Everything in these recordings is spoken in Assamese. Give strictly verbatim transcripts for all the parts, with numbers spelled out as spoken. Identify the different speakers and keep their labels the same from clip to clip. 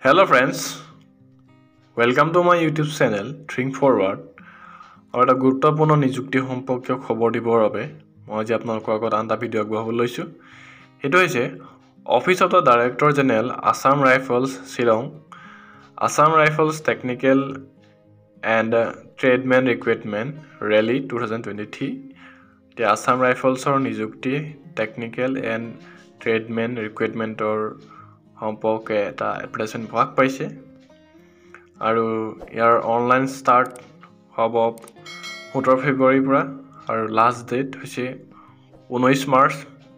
Speaker 1: Hello friends, welcome to my YouTube channel Think Forward. আৰু এটা গুৰুত্বপূৰ্ণ নিযুক্তি সম্পৰ্কীয় খবৰ দিবৰ বাবে মই আজি আপোনালোকৰ আগত আনটা ভিডিঅ' আগবঢ়াব লৈছো। সেইটো হৈছে office of the director general Assam rifles Shillong Assam rifles technical and tradesmen recruitment rally twenty twenty-three তে আসাম ৰাইফলছৰ নিযুক্তি টেকনিকেল এণ্ড ট্ৰেডমেন ৰিক্ৰুইটমেণ্টৰ সম্পৰ্কে এটা এপ্লিকেশ্যন প্ৰকাশ পাইছে আৰু ইয়াৰ অনলাইন ষ্টাৰ্ট হ'ব seventeen ফেব্ৰুৱাৰীৰ পৰা আৰু লাষ্ট ডেট হৈছে nineteen মাৰ্চ।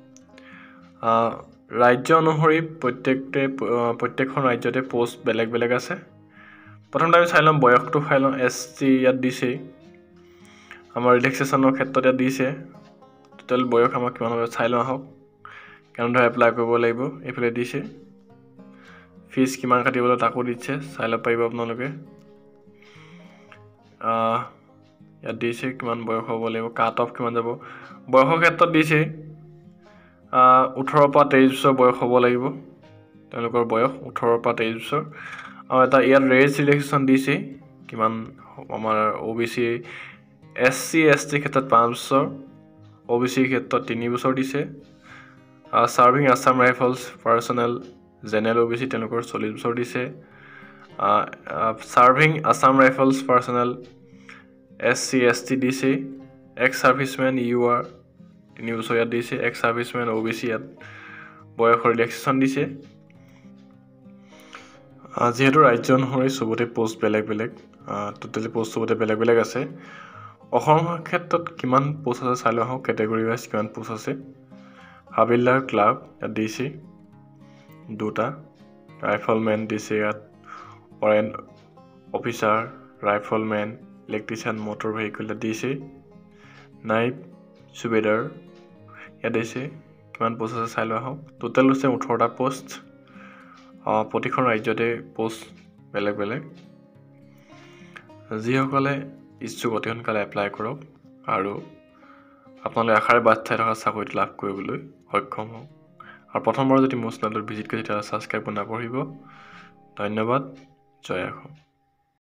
Speaker 1: ৰাজ্য অনুসৰি প্ৰত্যেকতে প্ৰত্যেকখন ৰাজ্যতে পোষ্ট বেলেগ বেলেগ আছে। প্ৰথমতে আমি চাই লম বয়সটো চাই লম এছ টি ইয়াত দিছে আমাৰ ৰিলেক্সেশ্যনৰ ক্ষেত্ৰত ইয়াত দিছে টোটেল বয়স আমাক কিমান হ'ব চাই লওঁ আহক কেনেদৰে এপ্লাই কৰিব লাগিব এইফালে দিছে ফিজ কিমান কাটিবলৈ তাকো দিছে চাই ল'ব পাৰিব আপোনালোকে ইয়াত দিছে কিমান বয়স হ'ব লাগিব কাট অফ কিমান যাব বয়সৰ ক্ষেত্ৰত দিছে eighteen পৰা twenty বছৰ বয়স হ'ব লাগিব তেওঁলোকৰ বয়স eighteen পৰা twenty বছৰ আৰু এটা ইয়াত ৰেজ ৰিলেক্সেশ্যন দিছে কিমান আমাৰ ওবিসি এসসি এসটি ক্ষেত্ৰত five বছৰ ওবিসি ক্ষেত্ৰত three বছৰ দিছে serving Assam rifles personnel general OBC তেওঁলোকৰ forty বছৰ দিছে serving Assam rifles personnel SC ST দিছে এক্স সাৰ্ভিসমেন ইউআৰ three বছৰ ইয়াত দিছে এক্স সাৰ্ভিসমেন ওবিসি ইয়াত বয়সৰ ৰিলেক্সেশ্যন দিছে যেহেতু ৰাজ্য অনুসৰি সবতে পোষ্ট বেলেগ বেলেগ টোটেলি পোষ্ট সবতে বেলেগ বেলেগ আছে অসমৰ ক্ষেত্ৰত কিমান পোষ্ট আছে চাই লওঁ কেটেগৰি ওয়াইজ কিমান পোষ্ট আছে হাবিলদাৰ ক্লাব ইয়াত দিছে দুটা ৰাইফলমেন দিছে ইয়াত warrant officer rifleman electrician motor vehicle দিছে নাইব সুবেদাৰ ইয়াত দিছে কিমান পোষ্ট আছে চাই লওঁ টোটেল হৈছে eighteen টা পোষ্ট প্ৰতিখন ৰাজ্যতে পোষ্ট বেলেগ বেলেগ যিসকলে ইচ্ছুক অতি সোনকালে এপ্লাই কৰক আৰু আপোনালোকে আশাৰে বাট চাই থকা চাকৰিটো লাভ কৰিবলৈ সক্ষম হওক আৰু প্ৰথমবাৰ যদি মোৰ চেনেলটো ভিজিট কৰি তেতিয়া সাবস্ক্ৰাইব নকৰিব ধন্যবাদ জয় অসম।